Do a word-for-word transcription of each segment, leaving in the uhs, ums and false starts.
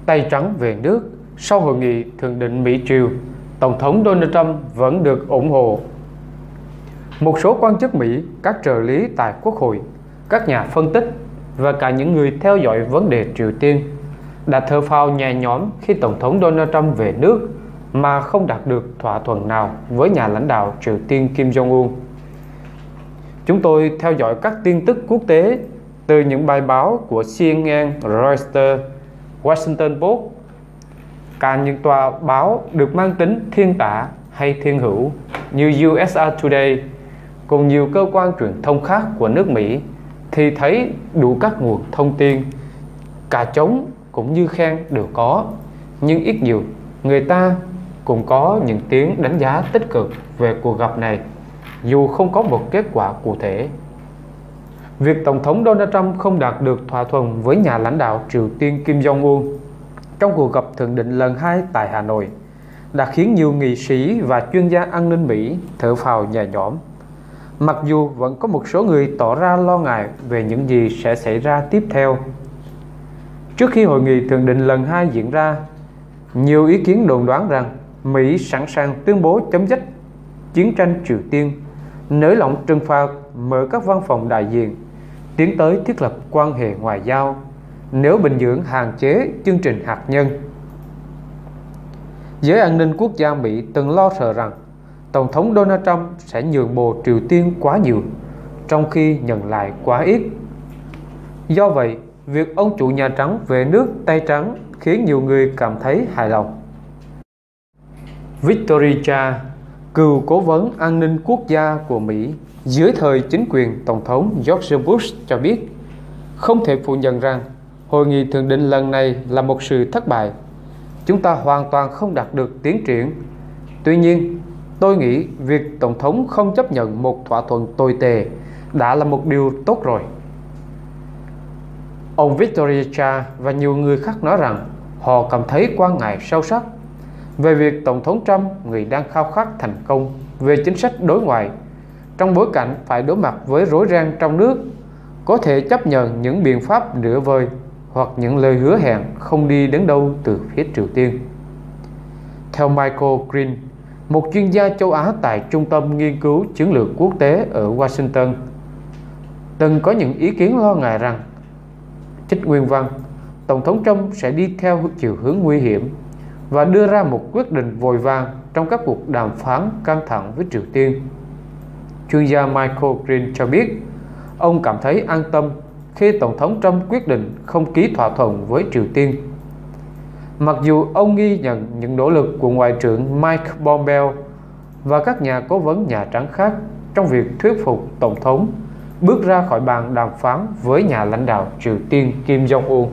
tay trắng về nước. Sau hội nghị thượng đỉnh Mỹ-Triều, Tổng thống Donald Trump vẫn được ủng hộ. Một số quan chức Mỹ, các trợ lý tại Quốc hội, các nhà phân tích và cả những người theo dõi vấn đề Triều Tiên đã thở phào nhẹ nhõm khi Tổng thống Donald Trump về nước mà không đạt được thỏa thuận nào với nhà lãnh đạo Triều Tiên Kim Jong-un. Chúng tôi theo dõi các tin tức quốc tế từ những bài báo của C N N, Reuters, Washington Post, cả những tòa báo được mang tính thiên tả hay thiên hữu như U S A Today, cùng nhiều cơ quan truyền thông khác của nước Mỹ, thì thấy đủ các nguồn thông tin, cả chống cũng như khen đều có, nhưng ít nhiều người ta cũng có những tiếng đánh giá tích cực về cuộc gặp này, dù không có một kết quả cụ thể. Việc Tổng thống Donald Trump không đạt được thỏa thuận với nhà lãnh đạo Triều Tiên Kim Jong-un trong cuộc gặp thượng đỉnh lần hai tại Hà Nội đã khiến nhiều nghị sĩ và chuyên gia an ninh Mỹ thở phào nhẹ nhõm, mặc dù vẫn có một số người tỏ ra lo ngại về những gì sẽ xảy ra tiếp theo. Trước khi hội nghị thượng đỉnh lần hai diễn ra, nhiều ý kiến đồn đoán rằng Mỹ sẵn sàng tuyên bố chấm dứt chiến tranh Triều Tiên, nới lỏng trừng phạt, mở các văn phòng đại diện, tiến tới thiết lập quan hệ ngoại giao nếu Bình Nhưỡng hạn chế chương trình hạt nhân. Giới an ninh quốc gia Mỹ từng lo sợ rằng Tổng thống Donald Trump sẽ nhượng bộ Triều Tiên quá nhiều, trong khi nhận lại quá ít. Do vậy, việc ông chủ Nhà Trắng về nước tay trắng khiến nhiều người cảm thấy hài lòng. Victoria, cựu cố vấn an ninh quốc gia của Mỹ dưới thời chính quyền Tổng thống George Bush cho biết, không thể phủ nhận rằng hội nghị thượng đỉnh lần này là một sự thất bại. Chúng ta hoàn toàn không đạt được tiến triển. Tuy nhiên, tôi nghĩ việc Tổng thống không chấp nhận một thỏa thuận tồi tệ đã là một điều tốt rồi. Ông Victoria và nhiều người khác nói rằng họ cảm thấy quan ngại sâu sắc về việc Tổng thống Trump, người đang khao khát thành công về chính sách đối ngoại, trong bối cảnh phải đối mặt với rối ren trong nước, có thể chấp nhận những biện pháp nửa vời hoặc những lời hứa hẹn không đi đến đâu từ phía Triều Tiên. Theo Michael Green, một chuyên gia châu Á tại Trung tâm Nghiên cứu Chiến lược Quốc tế ở Washington, từng có những ý kiến lo ngại rằng, trích nguyên văn, Tổng thống Trump sẽ đi theo chiều hướng nguy hiểm và đưa ra một quyết định vội vàng trong các cuộc đàm phán căng thẳng với Triều Tiên. Chuyên gia Michael Green cho biết, ông cảm thấy an tâm khi Tổng thống Trump quyết định không ký thỏa thuận với Triều Tiên. Mặc dù ông ghi nhận những nỗ lực của Ngoại trưởng Mike Pompeo và các nhà cố vấn Nhà Trắng khác trong việc thuyết phục Tổng thống bước ra khỏi bàn đàm phán với nhà lãnh đạo Triều Tiên Kim Jong-un.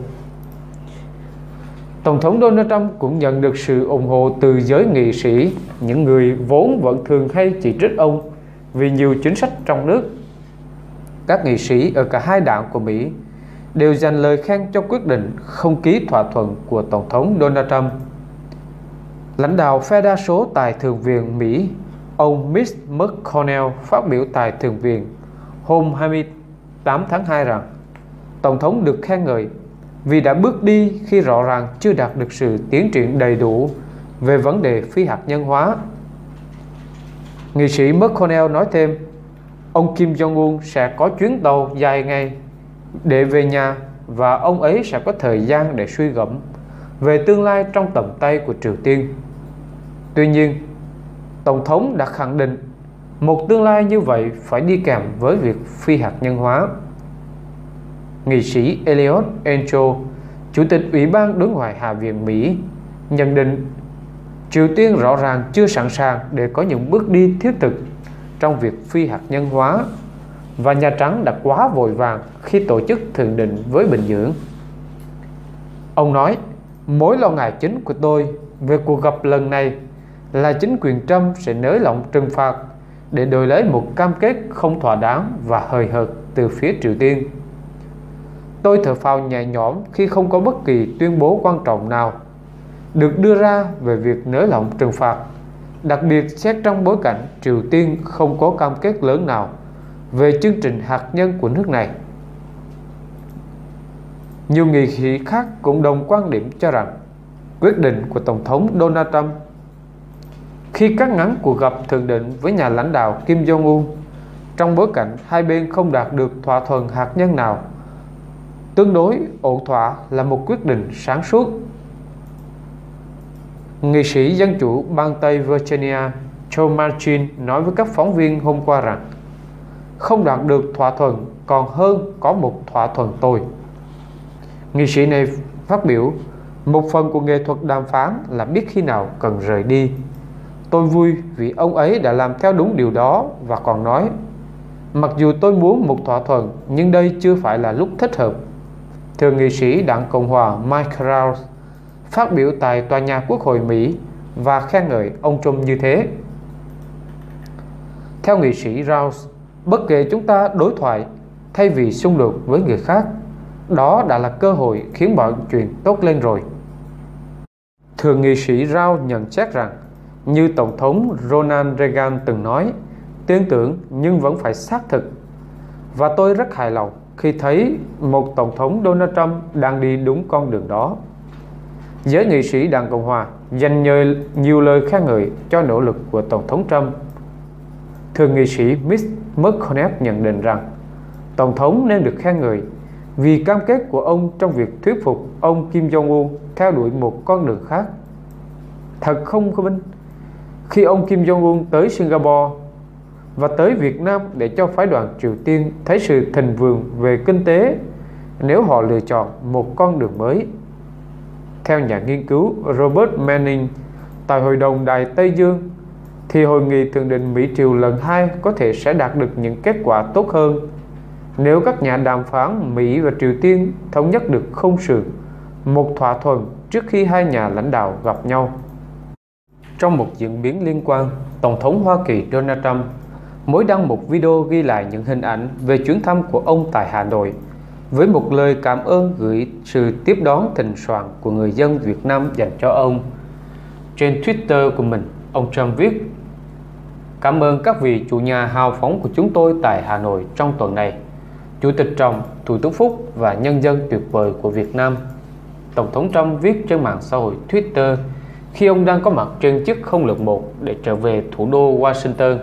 Tổng thống Donald Trump cũng nhận được sự ủng hộ từ giới nghị sĩ, những người vốn vẫn thường hay chỉ trích ông vì nhiều chính sách trong nước. Các nghị sĩ ở cả hai đảng của Mỹ đều dành lời khen cho quyết định không ký thỏa thuận của Tổng thống Donald Trump. Lãnh đạo phe đa số tại Thượng viện Mỹ, ông Mitch McConnell phát biểu tại Thượng viện hôm hai mươi tám tháng hai rằng Tổng thống được khen ngợi vì đã bước đi khi rõ ràng chưa đạt được sự tiến triển đầy đủ về vấn đề phi hạt nhân hóa. Nghị sĩ McConnell nói thêm, ông Kim Jong-un sẽ có chuyến tàu dài ngày để về nhà và ông ấy sẽ có thời gian để suy gẫm về tương lai trong tầm tay của Triều Tiên. Tuy nhiên, Tổng thống đã khẳng định một tương lai như vậy phải đi kèm với việc phi hạt nhân hóa. Nghị sĩ Eliot Engel, Chủ tịch Ủy ban Đối ngoại Hạ viện Mỹ, nhận định Triều Tiên rõ ràng chưa sẵn sàng để có những bước đi thiết thực trong việc phi hạt nhân hóa, và Nhà Trắng đã quá vội vàng khi tổ chức thượng đỉnh với Bình Nhưỡng. Ông nói, mối lo ngại chính của tôi về cuộc gặp lần này là chính quyền Trump sẽ nới lỏng trừng phạt để đổi lấy một cam kết không thỏa đáng và hời hợt từ phía Triều Tiên. Tôi thở phào nhẹ nhõm khi không có bất kỳ tuyên bố quan trọng nào được đưa ra về việc nới lỏng trừng phạt, đặc biệt xét trong bối cảnh Triều Tiên không có cam kết lớn nào về chương trình hạt nhân của nước này. Nhiều nghị sĩ khác cũng đồng quan điểm cho rằng quyết định của Tổng thống Donald Trump khi cắt ngắn cuộc gặp thượng đỉnh với nhà lãnh đạo Kim Jong-un trong bối cảnh hai bên không đạt được thỏa thuận hạt nhân nào tương đối ổn thỏa là một quyết định sáng suốt. Nghị sĩ Dân chủ bang Tây Virginia Joe Manchin nói với các phóng viên hôm qua rằng không đạt được thỏa thuận còn hơn có một thỏa thuận tồi. Nghị sĩ này phát biểu, một phần của nghệ thuật đàm phán là biết khi nào cần rời đi. Tôi vui vì ông ấy đã làm theo đúng điều đó và còn nói, mặc dù tôi muốn một thỏa thuận nhưng đây chưa phải là lúc thích hợp. Thượng nghị sĩ Đảng Cộng hòa Mike Rouse phát biểu tại tòa nhà Quốc hội Mỹ và khen ngợi ông Trump như thế. Theo nghị sĩ Rouse, bất kể chúng ta đối thoại thay vì xung đột với người khác, đó đã là cơ hội khiến mọi chuyện tốt lên rồi. Thượng nghị sĩ Rouse nhận xét rằng, như Tổng thống Ronald Reagan từng nói, tin tưởng nhưng vẫn phải xác thực. Và tôi rất hài lòng khi thấy một Tổng thống Donald Trump đang đi đúng con đường đó. Giới nghị sĩ Đảng Cộng hòa dành nhiều lời khen ngợi cho nỗ lực của Tổng thống Trump. Thượng nghị sĩ Mitch McConnell nhận định rằng Tổng thống nên được khen ngợi vì cam kết của ông trong việc thuyết phục ông Kim Jong-un theo đuổi một con đường khác. Thật không có minh khi ông Kim Jong-un tới Singapore và tới Việt Nam để cho phái đoàn Triều Tiên thấy sự thịnh vượng về kinh tế nếu họ lựa chọn một con đường mới. Theo nhà nghiên cứu Robert Manning tại Hội đồng Đại Tây Dương, thì hội nghị thượng đỉnh Mỹ Triều lần hai có thể sẽ đạt được những kết quả tốt hơn nếu các nhà đàm phán Mỹ và Triều Tiên thống nhất được khung sườn một thỏa thuận trước khi hai nhà lãnh đạo gặp nhau. Trong một diễn biến liên quan, Tổng thống Hoa Kỳ Donald Trump mới đăng một video ghi lại những hình ảnh về chuyến thăm của ông tại Hà Nội với một lời cảm ơn gửi sự tiếp đón thịnh soạn của người dân Việt Nam dành cho ông. Trên Twitter của mình, ông Trump viết: "Cảm ơn các vị chủ nhà hào phóng của chúng tôi tại Hà Nội trong tuần này, Chủ tịch Trọng, Thủ tướng Phúc và nhân dân tuyệt vời của Việt Nam." Tổng thống Trump viết trên mạng xã hội Twitter khi ông đang có mặt trên chiếc không lực một để trở về thủ đô Washington.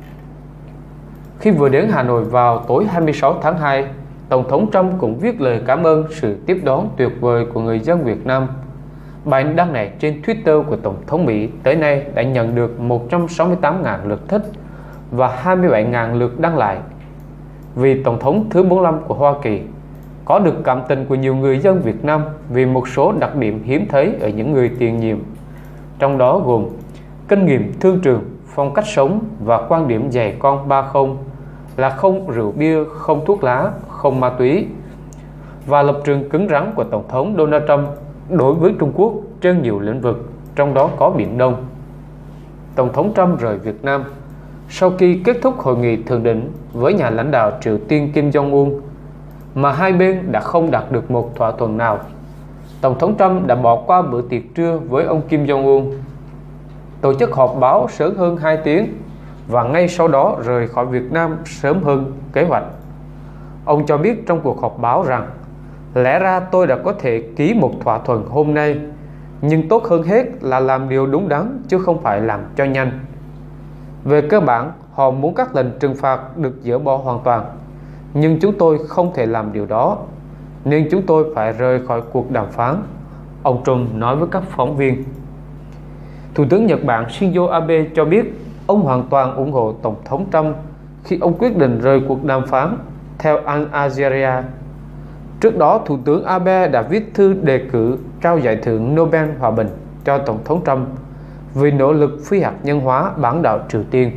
Khi vừa đến Hà Nội vào tối hai mươi sáu tháng hai, Tổng thống Trump cũng viết lời cảm ơn sự tiếp đón tuyệt vời của người dân Việt Nam. Bài đăng này trên Twitter của Tổng thống Mỹ tới nay đã nhận được một trăm sáu mươi tám nghìn lượt thích và hai mươi bảy nghìn lượt đăng lại. Vì Tổng thống thứ bốn mươi lăm của Hoa Kỳ có được cảm tình của nhiều người dân Việt Nam vì một số đặc điểm hiếm thấy ở những người tiền nhiệm, trong đó gồm kinh nghiệm thương trường, phong cách sống và quan điểm dày con ba không là không rượu bia, không thuốc lá, không ma túy, và lập trường cứng rắn của Tổng thống Donald Trump đối với Trung Quốc trên nhiều lĩnh vực, trong đó có Biển Đông. Tổng thống Trump rời Việt Nam sau khi kết thúc hội nghị thượng đỉnh với nhà lãnh đạo Triều Tiên Kim Jong-un mà hai bên đã không đạt được một thỏa thuận nào. Tổng thống Trump đã bỏ qua bữa tiệc trưa với ông Kim Jong-un, tổ chức họp báo sớm hơn hai tiếng và ngay sau đó rời khỏi Việt Nam sớm hơn kế hoạch. Ông cho biết trong cuộc họp báo rằng lẽ ra tôi đã có thể ký một thỏa thuận hôm nay, nhưng tốt hơn hết là làm điều đúng đắn chứ không phải làm cho nhanh. Về cơ bản, họ muốn các lệnh trừng phạt được dỡ bỏ hoàn toàn, nhưng chúng tôi không thể làm điều đó, nên chúng tôi phải rời khỏi cuộc đàm phán, ông Trump nói với các phóng viên. Thủ tướng Nhật Bản Shinzo Abe cho biết ông hoàn toàn ủng hộ Tổng thống Trump khi ông quyết định rời cuộc đàm phán, theo Al Jazeera. Trước đó, Thủ tướng Abe đã viết thư đề cử trao giải thưởng Nobel Hòa bình cho Tổng thống Trump vì nỗ lực phi hạt nhân hóa bán đảo Triều Tiên.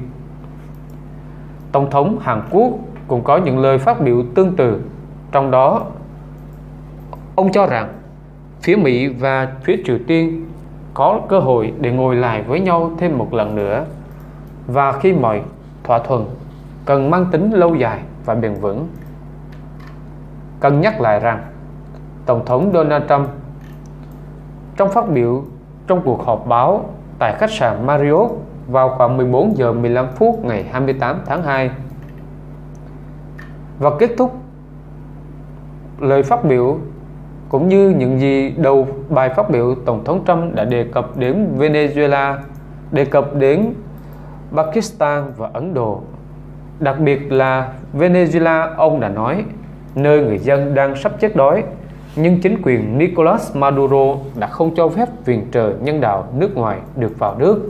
Tổng thống Hàn Quốc cũng có những lời phát biểu tương tự, trong đó ông cho rằng phía Mỹ và phía Triều Tiên có cơ hội để ngồi lại với nhau thêm một lần nữa, và khi mọi thỏa thuận cần mang tính lâu dài và bền vững. Cần nhắc lại rằng Tổng thống Donald Trump trong phát biểu trong cuộc họp báo tại khách sạn Marriott vào khoảng mười bốn giờ mười lăm phút ngày hai mươi tám tháng hai và kết thúc lời phát biểu Cũng như những gì đầu bài phát biểu, Tổng thống Trump đã đề cập đến Venezuela, đề cập đến Pakistan và Ấn Độ. Đặc biệt là Venezuela, ông đã nói, nơi người dân đang sắp chết đói, nhưng chính quyền Nicolas Maduro đã không cho phép viện trợ nhân đạo nước ngoài được vào nước.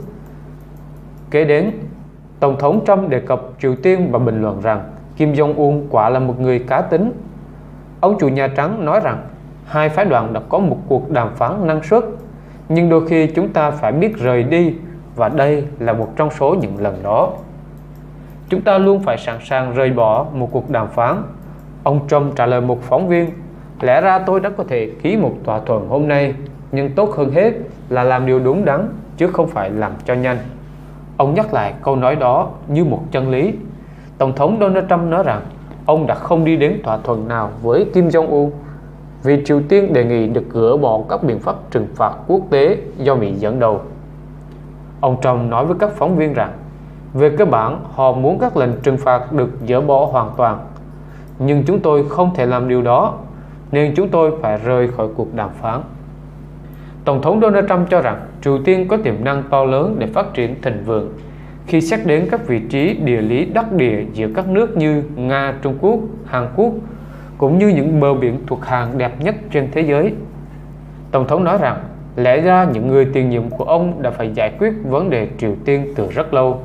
Kế đến, Tổng thống Trump đề cập Triều Tiên và bình luận rằng Kim Jong-un quả là một người cá tính. Ông chủ Nhà Trắng nói rằng hai phái đoàn đã có một cuộc đàm phán năng suất, nhưng đôi khi chúng ta phải biết rời đi, và đây là một trong số những lần đó. Chúng ta luôn phải sẵn sàng rời bỏ một cuộc đàm phán. Ông Trump trả lời một phóng viên, lẽ ra tôi đã có thể ký một thỏa thuận hôm nay, nhưng tốt hơn hết là làm điều đúng đắn, chứ không phải làm cho nhanh. Ông nhắc lại câu nói đó như một chân lý. Tổng thống Donald Trump nói rằng ông đã không đi đến thỏa thuận nào với Kim Jong-un vì Triều Tiên đề nghị được gỡ bỏ các biện pháp trừng phạt quốc tế do Mỹ dẫn đầu. Ông Trump nói với các phóng viên rằng về cơ bản họ muốn các lệnh trừng phạt được dỡ bỏ hoàn toàn, nhưng chúng tôi không thể làm điều đó, nên chúng tôi phải rời khỏi cuộc đàm phán. Tổng thống Donald Trump cho rằng Triều Tiên có tiềm năng to lớn để phát triển thịnh vượng khi xét đến các vị trí địa lý đắc địa giữa các nước như Nga, Trung Quốc, Hàn Quốc, cũng như những bờ biển thuộc hàng đẹp nhất trên thế giới. Tổng thống nói rằng lẽ ra những người tiền nhiệm của ông đã phải giải quyết vấn đề Triều Tiên từ rất lâu.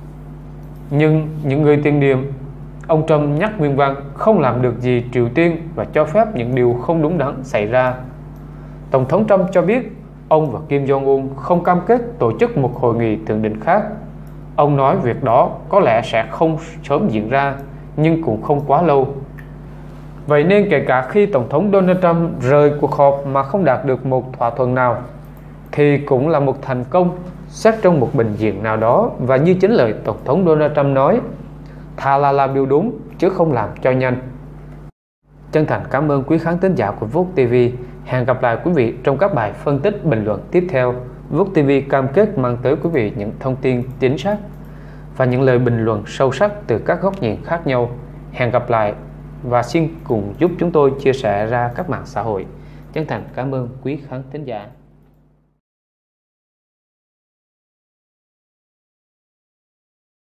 Nhưng những người tiền nhiệm, ông Trump nhắc nguyên văn, không làm được gì Triều Tiên và cho phép những điều không đúng đắn xảy ra. Tổng thống Trump cho biết ông và Kim Jong-un không cam kết tổ chức một hội nghị thượng đỉnh khác. Ông nói việc đó có lẽ sẽ không sớm diễn ra, nhưng cũng không quá lâu. Vậy nên kể cả khi Tổng thống Donald Trump rời cuộc họp mà không đạt được một thỏa thuận nào, thì cũng là một thành công xét trong một bình diện nào đó. Và như chính lời Tổng thống Donald Trump nói, thà là làm điều đúng chứ không làm cho nhanh. Chân thành cảm ơn quý khán thính giả của Vook ti vi. Hẹn gặp lại quý vị trong các bài phân tích bình luận tiếp theo. Vook ti vi cam kết mang tới quý vị những thông tin chính xác và những lời bình luận sâu sắc từ các góc nhìn khác nhau. Hẹn gặp lại và xin cùng giúp chúng tôi chia sẻ ra các mạng xã hội. Chân thành cảm ơn quý khán thính giả.